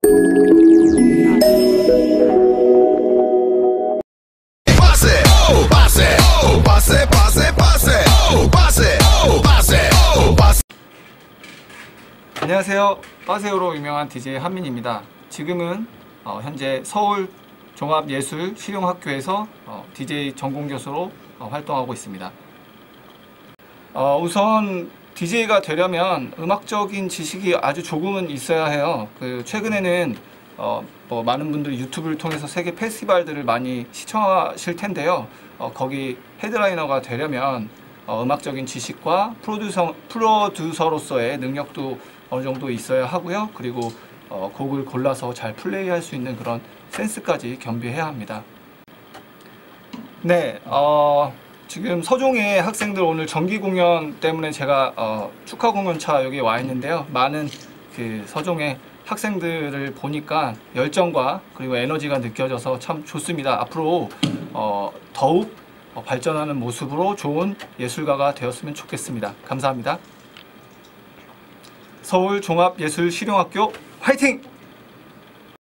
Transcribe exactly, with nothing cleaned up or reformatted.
안녕하세요. 빠세요로 유명한 디제이 한민입니다. 지금은 어, 현재 서울 종합예술실용학교에서 어, 디제이 전공교수로 어, 활동하고 있습니다. 어, 우선 디제이가 되려면 음악적인 지식이 아주 조금은 있어야 해요. 그 최근에는 어, 뭐 많은 분들이 유튜브를 통해서 세계 페스티벌들을 많이 시청하실 텐데요. 어, 거기 헤드라이너가 되려면 어, 음악적인 지식과 프로듀서, 프로듀서로서의 능력도 어느 정도 있어야 하고요. 그리고 어, 곡을 골라서 잘 플레이할 수 있는 그런 센스까지 겸비해야 합니다. 네, 어, 지금 서종의 학생들 오늘 정기 공연 때문에 제가 어, 축하 공연차 여기 와 있는데요. 많은 그 서종의 학생들을 보니까 열정과 그리고 에너지가 느껴져서 참 좋습니다. 앞으로 어, 더욱 어, 발전하는 모습으로 좋은 예술가가 되었으면 좋겠습니다. 감사합니다. 서울종합예술실용학교 화이팅!